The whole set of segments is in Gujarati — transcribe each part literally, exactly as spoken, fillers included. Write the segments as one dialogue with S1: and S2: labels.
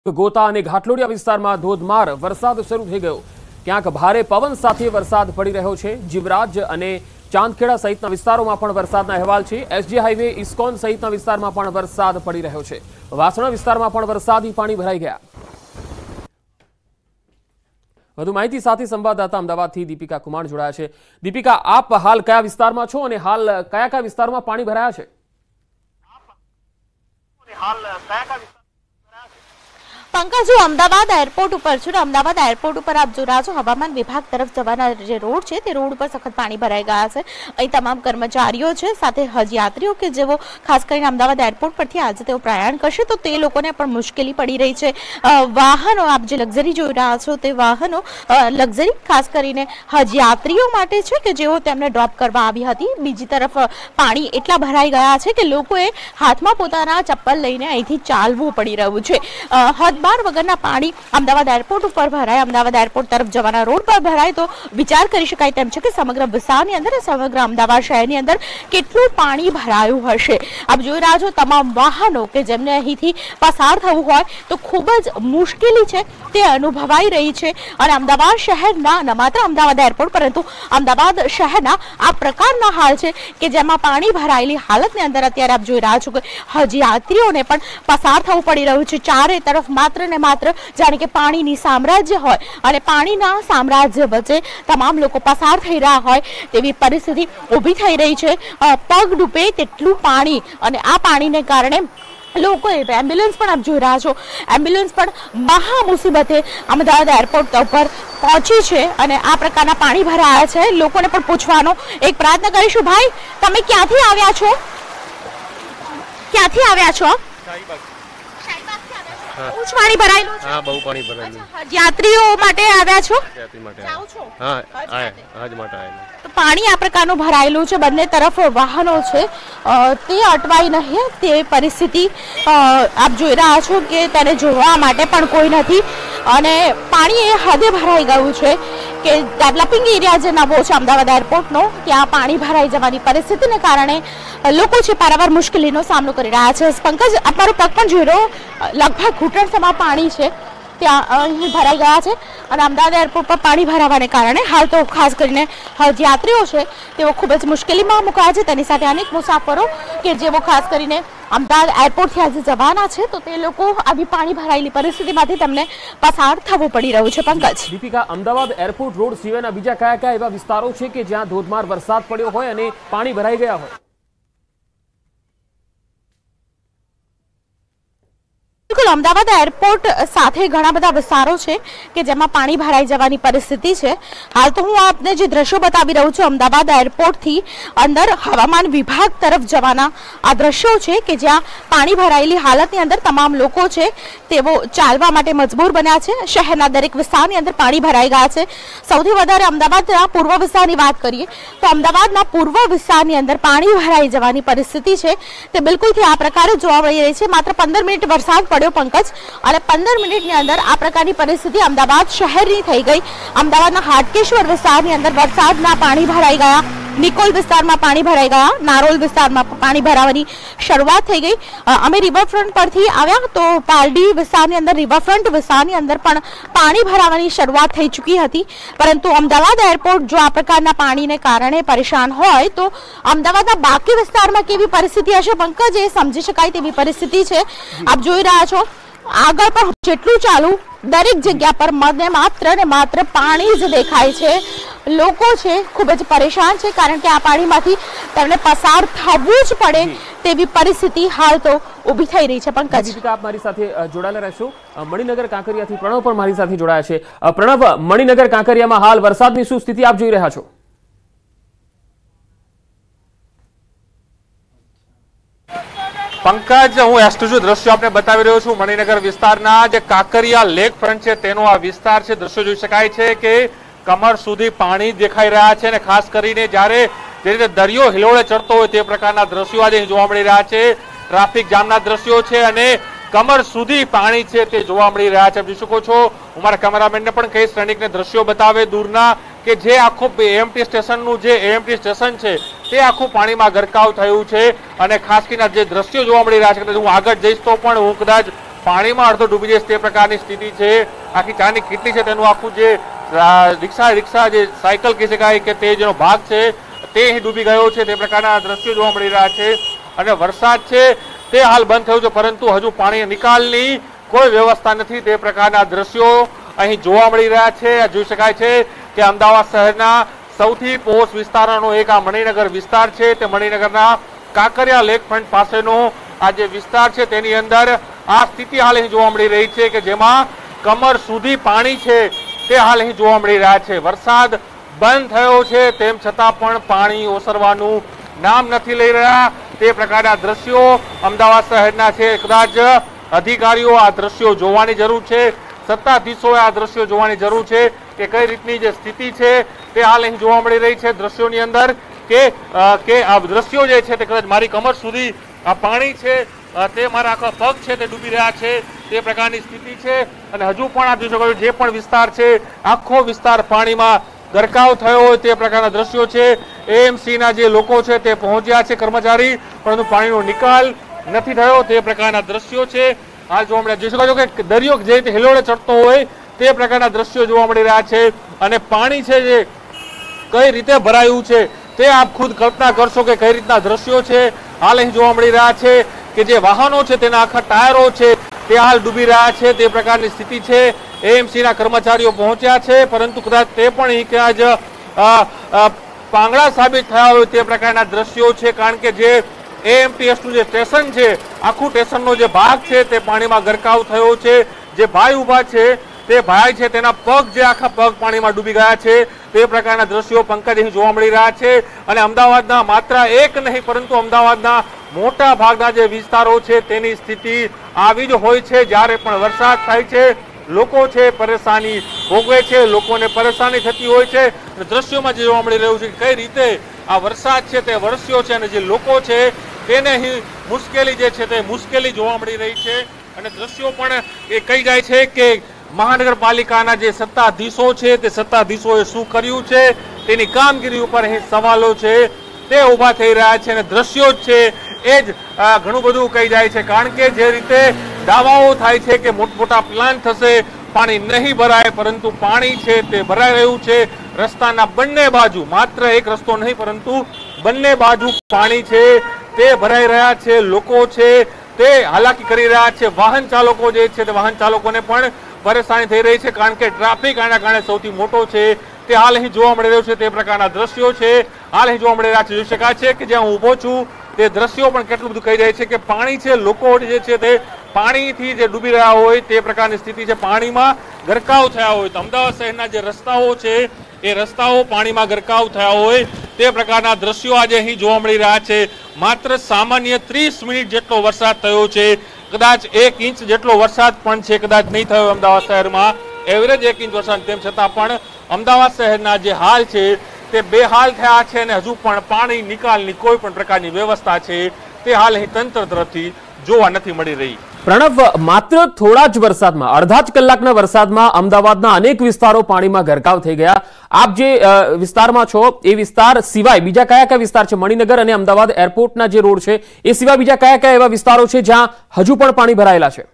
S1: ગોતા અને ઘાટલોડિયા વિસ્તારમાં ધોધમાર વરસાદ શરૂ થઈ ગયો। ક્યાંક ભારે પવન સાથે વરસાદ પડી રહ્યો છે। જીવરાજ અને ચાંદખેડા સહિતના વિસ્તારોમાં પણ વરસાદના અહેવાલ છે। એસજી હાઈવે ઇસ્કોન સહિતના વિસ્તારમાં પણ વરસાદ પડી રહ્યો છે। વાસણા વિસ્તારમાં પણ વરસાદી પાણી ભરાઈ ગયા। વધુ માહિતી સાથે સંવાદદાતા અમદાવાદથી દીપિકા કુમાર જોડાયા છે। દીપિકા, આપ હાલ કયા વિસ્તારમાં છો અને હાલ કયા કયા વિસ્તારમાં પાણી ભરાયા છે?
S2: पंकज जो अमदावाद एरपोर्ट पर छे अमदावाद एरपोर्ट पर आप जो रहा छो हवामान विभाग तरफ जवाना जे रोड छे ते रोड पर सखत पाणी भराई गया छे। अहीं तमाम कर्मचारीओ छे साथे हज यात्रीओ के जेवो खास करीने अमदावाद एरपोर्ट परथी आज तेओ प्रयाण करशे तो ते लोकोने पण मुश्केली पड़ी रही छे। वाहनो आप जे लग्जरी जोई रह्या छो ते वाहनो लग्जरी खास करीने हज यात्रीओ माटे छे के जेओ तेमने ड्रॉप करवा आवी हती। बीजी तरफ पाणी एटला भराई गया छे के लोकोए हाथमां पोताना चप्पल लईने અહીંથી ચાલવું પડી રહ્યું છે। હદ बार वगरना पाणी अमदावाद एरपोर्ट पर भराय अमदावाद एरपोर्ट तरफ जवाना रोड पर भराय तो विचार करी शकाय तेम छे के समग्र विस्तारनी अंदर समग्र अमदावाद शहेरनी अंदर केटલું पाणी भरायुं हशे। आप जोई रह्या छो तमाम वाहनो के जेमने અહીંથી પસાર થવું હોય તો ખૂબ જ મુશ્કેલી છે તે અનુભવાઈ રહી છે। અને અમદાવાદ શહેરના ન માત્ર અમદાવાદ એરપોર્ટ પરંતુ અમદાવાદ શહેરના આ પ્રકારના હાલ છે કે જેમાં પાણી ભરાયેલી હાલતની અંદર અત્યારે આપ જોઈ રહ્યા છો કે હજ યાત્રીઓને પણ પસાર થવું પડી રહ્યું છે। ચારે તરફ मात्र ने मात्र जाने के पानी साम्राज्य होय अने पानीना साम्राज्य वच्चे तमाम लोको पसार थई रह्या होय तेवी परिस्थिति ऊभी थई रही छे। पग डूबे तेटलुं पाणी अने आ पाणीने कारणे लोग एम्ब्युलन्स पण आप जोई रह्या छो एम्ब्युलन्स पण महा मुसीबते अमदावाद एरपोर्ट पर पहोंची छे अने आ प्रकारना पाणी भराया छे। लोकोने पण पूछवानो एक प्रयत्न करीशुं। भाई तमे क्यांथी आव्या छो? क्यांथी आव्या छो? ऊंच पाणी भरायेલું છે।
S3: हां बहु पाणी भरायेલું
S2: છે। યાત્રીઓ માટે આવ્યા છો?
S3: યાત્રી માટે
S2: જાવ છો?
S3: हां આજ માટે આયેલા।
S2: તો પાણી આ પ્રકારનું ભરાયેલું છે। બંને તરફ વાહનો છે તે અટવાઈ નહીં તે પરિસ્થિતિ આપ જોઈ રહ્યા છો કે તેને જોવા માટે પણ કોઈ નથી અને પાણી એ હદે ભરાઈ ગયું છે કે ડેવલપિંગ એરિયા જે નવો છે અમદાવાદ એરપોર્ટનો ત્યાં પાણી ભરાઈ જવાની પરિસ્થિતિને કારણે લોકો છે પારાવાર મુશ્કેલીનો સામનો કરી રહ્યા છે। પંકજ, અમારો પગ પણ જોઈ રહ્યો લગભગ ઘૂંટણ સમા પાણી છે ત્યાં અહીં ભરાઈ ગયા છે અને અમદાવાદ એરપોર્ટ પર પાણી ભરાવાને કારણે હાલ તો ખાસ કરીને હજ યાત્રીઓ છે તેઓ ખૂબ જ મુશ્કેલીમાં મુકાયા છે। તેની સાથે અનેક મુસાફરો કે જેઓ ખાસ કરીને અમદાવાદ એરપોર્ટથી આજે જવાના છે તો તે લોકો આવી પાણી ભરાયેલી પરિસ્થિતિમાંથી તેમને પસાર થવું પડી રહ્યું છે। પંકજ,
S1: દીપિકા, અમદાવાદ એરપોર્ટ રોડ સિવાયના બીજા કયા કયા એવા વિસ્તારો છે કે જ્યાં ધોધમાર વરસાદ પડ્યો હોય અને પાણી ભરાઈ ગયા હોય?
S2: बिल्कुल अमदावाद एरपोर्ट साथे घणा बधा विस्तारो छे के जेमां पाणी भराई जवानी परिस्थिति छे। हाल तो हूँ आपने जे दृश्यो बतावी रहूं छुं अमदावाद एरपोर्ट थी अंदर हवामान विभाग तरफ जवाना आ दृश्यो छे के ज्यां पाणी भरायेली हालतनी अंदर तमाम लोको छे तेओ चालवा माटे मजबूर बन्या छे। शहेरना दरेक विस्तारनी अंदर पाणी भराई गया छे। सौथी वधारे अमदावादना पूर्व विस्तारनी वात करीए तो अमदावादना पूर्व विस्तारनी अंदर पाणी भराई जवानी परिस्थिति छे ते बिल्कुलथी आ प्रकारे जोवा मळी रही छे। मात्र पंदर मिनिट वरसाद पड्यो पंकज અને પંદર મિનિટની અંદર આ પ્રકારની પરિસ્થિતિ અમદાવાદ શહેરની થઈ ગઈ। અમદાવાદના હાટકેશ્વર વિસ્તારની અંદર વરસાદના પાણી ભરાઈ ગયા। નિકોલ વિસ્તારમાં પાણી ભરાઈ ગયા। નારોલ વિસ્તારમાં પાણી ભરાવાની શરૂઆત થઈ ગઈ। અમે રિવરફ્રન્ટ પરથી આવ્યા તો પાલડી વિસ્તારની અંદર રિવરફ્રન્ટ વિસ્તારની અંદર પણ પાણી ભરાવાની શરૂઆત થઈ ચૂકી હતી પરંતુ અમદાવાદ એરપોર્ટ જો આ પ્રકારના પાણીને કારણે પરેશાન હોય તો અમદાવાદના બાકી વિસ્તારમાં કેવી પરિસ્થિતિ હશે પંકજ એ સમજી શકાય તેવી પરિસ્થિતિ છે। આપ જોઈ રહ્યા છો આગળ પણ જેટલું ચાલુ દરેક જગ્યા પર મને માત્ર ને માત્ર પાણી જ દેખાય છે। લોકો છે ખૂબ જ પરેશાન છે કારણ કે આ પાણીમાંથી તેમને પસાર થવું જ પડે તેવી પરિસ્થિતિ હાલ તો ઊભી થઈ રહી છે। પંકજ,
S1: દીપિકા, આપ મારી સાથે જોડાયેલા રહેશો। મણિનગર કાંકરિયાથી પ્રણવ પણ મારી સાથે જોડાયા છે। પ્રણવ, મણિનગર કાંકરિયામાં હાલ વરસાદની શું સ્થિતિ આપ જોઈ રહ્યા છો?
S3: पंकज, हूँ एक्सक्लूसिव दृश्य आपने बतावी रह्यो छुं। मणिनगर विस्तारना जे काकरिया लेक फ्रंट छे तेनो आ विस्तार छे। दृश्य जोई शकाय छे के कमर सुधी पाणी देखाई रह्या छे ने खास करीने ज्यारे जे रीते दरियो हिलोळे चढ़तो होय ते प्रकारना दृश्यो आज जोवा मळी रह्या छे। ट्राफिक जामना दृश्यो छे अने कमर सुधी पाणी छे ते जोवा मळी रह्या छे। જોઈ શકો છો હું મારા કેમેરામેનને પણ કહીશ શ્રેણીકને દૃશ્યો બતાવે દૂરના કે જે આખું એએમટી સ્ટેશનનું જે એએમટી સ્ટેશન છે તે આખું પાણીમાં ગરકાવ થયું છે અને ખાસ કરીને જે દ્રશ્યો જોવા મળી રહ્યા છે હું આગળ જઈશ તો પણ હું કદાચ પાણીમાં અડધો ડૂબી જાય તે પ્રકારની સ્થિતિ છે। આખી ચાની કીટલી છે તેનું આખું જે રિક્ષા રિક્ષા જે સાયકલ કહી શકાય કે તે જેનો ભાગ છે તે અહીં ડૂબી ગયો છે તે પ્રકારના દ્રશ્યો જોવા મળી રહ્યા છે। અને વરસાદ છે તે હાલ બંધ થયો છે, પરંતુ હજુ પાણી નિકાલની કોઈ વ્યવસ્થા નથી તે પ્રકારના દ્રશ્યો અહીં જોવા મળી રહ્યા છે। જોઈ શકાય છે કે અમદાવાદ શહેરના સૌથી પોશ વિસ્તારોનો એક આ મણિનગર વિસ્તાર છે। તે મણિનગરના કાંકરિયા લેક ફ્રન્ટ પાસેનો આ જે વિસ્તાર છે તેની અંદર આ સ્થિતિ હાલ અહીં જોવા મળી રહી છે કે જેમાં કમર સુધી પાણી છે તે હાલ અહીં જોવા મળી રહ્યા છે। વરસાદ બંધ થયો છે તેમ છતાં પણ પાણી ઓસરવાનું નામ નથી લઈ રહ્યા તે પ્રકારના દ્રશ્યો અમદાવાદ શહેરના છે। કદાચ અધિકારીઓ આ દ્રશ્યો જોવાની જરૂર છે, સત્તાધીશોએ આ દ્રશ્યો જોવાની જરૂર છે કે કઈ રીતની જે સ્થિતિ છે તે હાલ અહીં જોવા મળી રહી છે દ્રશ્યોની અંદર કે કે આ દ્રશ્યો જે છે તે કદાચ મારી કમર સુધી આ પાણી છે તે મારા આખા પગ છે તે ડૂબી રહ્યા છે તે પ્રકારની સ્થિતિ છે। અને હજુ પણ આ જોઈ શકો છો જે પણ વિસ્તાર છે આખો વિસ્તાર પાણીમાં ગરકાવ થયો હોય તે પ્રકારના દ્રશ્યો છે। એએમસી ના જે લોકો છે તે પહોંચ્યા છે કર્મચારી, પરંતુ પાણીનો નિકાલ નથી થયો તે પ્રકારના દ્રશ્યો છે હાલ જોવા મળ્યા। જોઈ શકો છો કે દરિયો જે રીતે હિલોળે ચડતો હોય તે પ્રકારના દ્રશ્યો જોવા મળી રહ્યા છે। અને પાણી છે જે કઈ રીતે ભરાયું છે તે આપ ખુદ કલ્પના કરશો કે કઈ રીતના દ્રશ્યો છે હાલ અહીં જોવા મળી રહ્યા છે કે જે વાહનો છે તેના આખા ટાયરો છે તે હાલ ડૂબી રહ્યા છે તે પ્રકારની સ્થિતિ છે। એએમસી ના કર્મચારીઓ પહોંચ્યા છે, પરંતુ કદાચ તે પણ અહીં ક્યાં જ પાંગડા સાબિત થયા હોય તે પ્રકારના દ્રશ્યો છે, કારણ કે જે એએમટીએસ નું જે સ્ટેશન છે આખું સ્ટેશનનો જે ભાગ છે તે પાણીમાં ગરકાવ થયો છે। જે ભાઈ ઉભા છે તે ભાઈ છે તેના પગ જે આખા પગ પાણીમાં ડૂબી ગયા છે તે પ્રકારના દ્રશ્યો પંકજ અહીં જોવા મળી રહ્યા છે। અને અમદાવાદના માત્ર એક નહીં પરંતુ અમદાવાદના મોટા ભાગના જે વિસ્તારો છે તેની સ્થિતિ આવી જ હોય છે। જ્યારે પણ વરસાદ થાય છે લોકો છે પરેશાની ભોગવે છે, લોકોને પરેશાની થતી હોય છે। દ્રશ્યોમાં જે જોવા મળી રહ્યું છે કઈ રીતે આ વરસાદ છે તે વરસ્યો છે અને જે લોકો છે તેને અહીં મુશ્કેલી જે છે તે મુશ્કેલી જોવા મળી રહી છે। અને દ્રશ્યો પણ એ કહી જાય છે કે મહાનગરપાલિકાના જે સત્તાધીશો છે તે સત્તાધીશોએ શું કર્યું છે તેની કામગીરી ઉપર અહીં સવાલો છે તે ઊભા થઈ રહ્યા છે। અને દ્રશ્યો જ છે એ જ ઘણું બધું કહી જાય છે, કારણ કે જે રીતે દાવાઓ થાય છે કે મોટા પ્લાન થશે, પાણી નહીં ભરાય, પરંતુ પાણી છે તે ભરાઈ રહ્યું છે। રસ્તાના બંને બાજુ, માત્ર એક રસ્તો નહીં પરંતુ બંને બાજુ પાણી છે તે ભરાઈ રહ્યા છે। લોકો છે તે હાલાકી કરી રહ્યા છે, વાહન ચાલકો જે છે તે વાહન ચાલકોને પણ પરેશાની થઈ રહી છે, કારણ કે ટ્રાફિક આના કારણે સૌથી મોટો છે તે હાલ અહીં જોવા મળી રહ્યું છે તે પ્રકારના દ્રશ્યો છે હાલ અહીં જોવા મળી રહ્યા છે। જોઈ શકાય છે કે જ્યાં હું ઊભો છું તે દ્રશ્યો પણ કેટલું બધું કહી જાય છે કે પાણી છે, લોકો જે છે તે પાણીથી જે ડૂબી રહ્યા હોય તે પ્રકારની સ્થિતિ છે, પાણીમાં ગરકાવ થયા હોય। તો અમદાવાદ શહેરના જે રસ્તાઓ છે એ રસ્તાઓ પાણીમાં ગરકાવ થયા હોય તે પ્રકારના દ્રશ્યો આજે અહીં જોવા મળી રહ્યા છે। માત્ર સામાન્ય ત્રીસ મિનિટ જેટલો વરસાદ થયો છે, કદાચ એક ઇંચ જેટલો વરસાદ પણ છે કદાચ નહીં થયો અમદાવાદ શહેરમાં, એવરેજ એક ઇંચ વરસાદ, તેમ છતાં પણ અમદાવાદ શહેરના જે હાલ છે તે બેહાલ થયા છે। અને હજુ પણ પાણી નિકાલની કોઈ પણ પ્રકારની વ્યવસ્થા છે તે હાલ અહીં તંત્ર તરફથી જોવા નથી મળી રહી।
S1: પ્રણવ, માત્ર થોડા જ વરસાદમાં, અડધા જ કલાકના વરસાદમાં અમદાવાદના અનેક વિસ્તારો પાણીમાં ગરકાવ થઈ ગયા। આપ જે વિસ્તારમાં છો એ વિસ્તાર સિવાય બીજા કયા કયા વિસ્તાર છે? મણિનગર અને અમદાવાદ એરપોર્ટના જે રોડ છે એ સિવાય બીજા કયા કયા એવા વિસ્તારો છે જ્યાં હજુ પણ પાણી ભરાયેલા છે?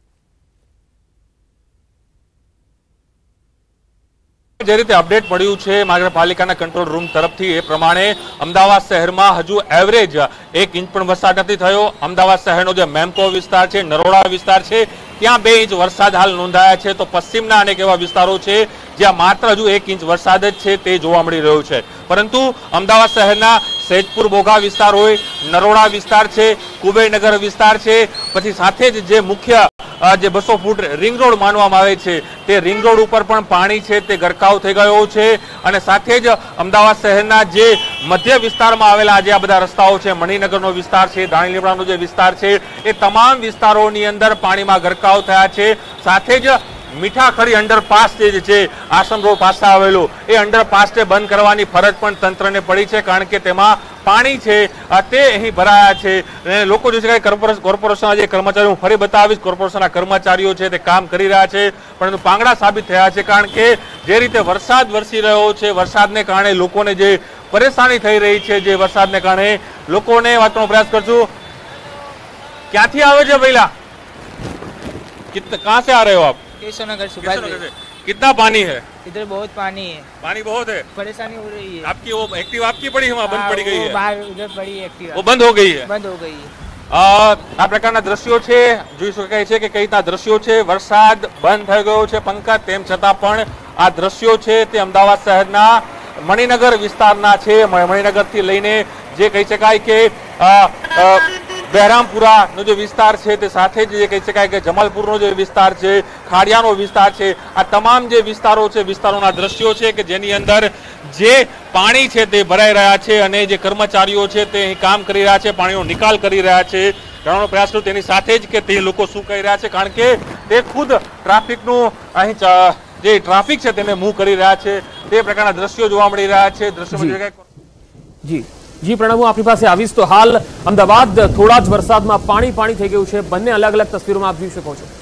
S3: જે રીતે અપડેટ મળ્યું છે મહાનગરપાલિકાના કંટ્રોલ રૂમ તરફથી એ પ્રમાણે અમદાવાદ શહેરમાં હજુ એવરેજ એક ઇંચ પણ વરસાદ નથી થયો। અમદાવાદ શહેરનો જે મેમકો વિસ્તાર છે, નરોડા વિસ્તાર છે, ત્યાં બે ઇંચ વરસાદ હાલ નોંધાયા છે। તો પશ્ચિમના અનેક એવા વિસ્તારો છે જ્યાં માત્ર હજુ એક ઇંચ વરસાદ જ છે તે જોવા મળી રહ્યો છે। પરંતુ અમદાવાદ શહેરના સૈદપુર બોઘા વિસ્તાર હોય, નરોડા વિસ્તાર છે, કુબેરનગર વિસ્તાર છે, પછી સાથે જ જે મુખ્ય જે બસો ફૂટ રિંગ રોડ માનવામાં આવે છે તે રિંગ રોડ ઉપર પણ પાણી છે તે ગરકાવ થઈ ગયો છે। અને સાથે જ અમદાવાદ શહેરના જે મધ્ય વિસ્તારમાં આવેલા જે આ બધા રસ્તાઓ છે, મણિનગરનો વિસ્તાર છે, દાણી લીમડાનો જે વિસ્તાર છે, એ તમામ વિસ્તારોની અંદર પાણીમાં ગરકાવ થયા છે। સાથે જ મીઠાખરી અંડરપાસ જે છે આશ્રમ રોડ પાસે આવેલો એ અંડરપાસને બંધ કરવાની ફરજ પણ તંત્રને પડી છે, કારણ કે તેમાં પાણી છે તે અહીં ભરાયા છે। લોકો જોઈ શકાય કોર્પોરેશનના જે કર્મચારીઓ, હું ફરી બતાવીશ, કોર્પોરેશનના કર્મચારીઓ છે તે કામ કરી રહ્યા છે, પરંતુ પાંગડા સાબિત થયા છે, કારણ કે જે રીતે વરસાદ વરસી રહ્યો છે, વરસાદને કારણે લોકોને જે પરેશાની થઈ રહી છે, જે વરસાદને કારણે લોકોને વાતનો પ્રયાસ કરશું। ક્યાંથી આવે છે પહેલા? कितना कहाँ से आ रहे हो आप?
S4: केशवनगर सुभाष
S3: किस
S4: भाई।
S3: जगह से? कितना पानी है?
S4: इधर बहुत पानी है,
S3: पानी बहुत है।
S4: परेशानी हो रही है।
S3: आपकी वो एक्टिव आपकी पड़ी है वहाँ बंद
S4: हाँ,
S3: पड़ी गई
S4: वो
S3: है,
S4: बाहर उधर पड़ी एक्टिवा
S3: वो बंद हो गई है।
S4: બંધ હો ગઈ है।
S3: અ, આ પ્રકારના દ્રશ્યો છે જોઈ શકાય છે કે કઈ રીતના દ્રશ્યો છે। વરસાદ બંધ થઈ ગયો છે પંકજ, તેમ છતાં પણ આ દ્રશ્યો છે તે અમદાવાદ શહેરના મણિનગર વિસ્તારના છે। મણિનગરથી લઈને જે કહી શકાય કે અ, અ, બહેરામપુરાનો જે વિસ્તાર છે તે સાથે જ જે કહી શકાય કે જમાલપુરનો જે વિસ્તાર છે, ખાડિયાનો વિસ્તાર છે, આ તમામ જે વિસ્તારો છે વિસ્તારોના દ્રશ્યો છે કે જેની અંદર જે પાણી છે તે ભરાઈ રહ્યા છે અને જે કર્મચારીઓ છે તે અહીં કામ કરી રહ્યા છે, પાણીનો નિકાલ કરી રહ્યા છે। જાણવાનો પ્રયાસ કર્યો તેની સાથે જ કે તે લોકો શું કહી રહ્યા છે, કારણ કે તે ખુદ ટ્રાફિકનું અહીં ચ- જે ટ્રાફિક છે તેને મૂવ કરી રહ્યા છે। તે પ્રકારના દ્રશ્યો જોવા મળી રહ્યા છે। દ્રશ્યોમાં
S1: જી।
S3: જે કંઈ
S1: જી જી પ્રણવ, હું આપણી પાસે આવીશ તો હાલ અમદાવાદ થોડા જ વરસાદમાં પાણી પાણી થઈ ગયું છે। બંને અલગ અલગ તસવીરોમાં આપ જોઈ શકો છો।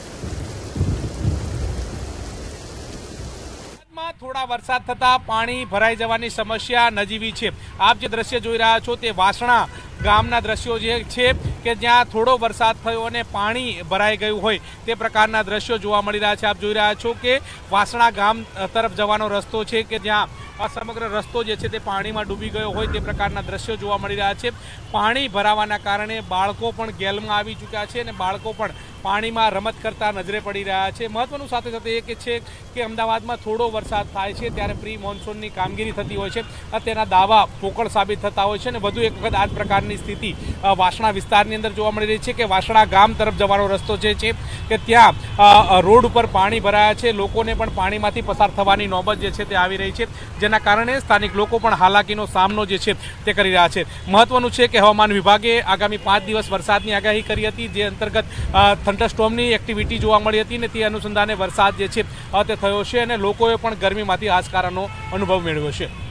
S5: થોડા વરસાદ થતા પાણી ભરાઈ જવાની સમસ્યા નજીવી છે। આપ જે દ્રશ્ય જોઈ રહ્યા છો તે વાસણા ગામના દ્રશ્યો જે છે કે જ્યાં થોડો વરસાદ થયો અને પાણી ભરાઈ ગયું હોય તે પ્રકારના દ્રશ્યો જોવા મળી રહ્યા છે। આપ જોઈ રહ્યા છો કે વાસણા ગામ તરફ જવાનો રસ્તો છે કે જ્યાં આ સમગ્ર રસ્તો જે છે તે પાણીમાં ડૂબી ગયો હોય તે પ્રકારના દ્રશ્યો જોવા મળી રહ્યા છે। પાણી ભરાવાના કારણે બાળકો પણ ગેલમાં આવી ચૂક્યા છે અને બાળકો પણ પાણીમાં રમત કરતા નજરે પડી રહ્યા છે। મહત્વનું સાથે સાથે એ કે છે કે અમદાવાદમાં થોડો વરસાદ થાય છે ત્યારે પ્રી મોન્સૂનની કામગીરી થતી હોય છે, તેના દાવા પોકળ સાબિત થતા હોય છે અને વધુ એક વખત આ જ પ્રકારની સ્થિતિ અ, વાસણા વિસ્તારની અંદર જોવા મળી રહી છે કે વાસણા ગામ તરફ જવાનો રસ્તો જે છે કે ત્યાં અ, અ, રોડ ઉપર પાણી ભરાયા છે। લોકોને પણ પાણીમાંથી પસાર થવાની નોબત જે છે તે આવી રહી છે, જેના કારણે સ્થાનિક લોકો પણ હાલાકીનો સામનો જે છે તે કરી રહ્યા છે। મહત્વનું છે કે હવામાન વિભાગે આગામી પાંચ દિવસ વરસાદની આગાહી કરી હતી, જે અંતર્ગત થંડરસ્ટોર્મની એક્ટિવિટી જોવા મળી હતી અને તે અનુસંધાને વરસાદ જે છે તે થયો છે અને લોકોએ પણ ગરમીમાંથી હાશકારાનો અનુભવ મેળવ્યો છે।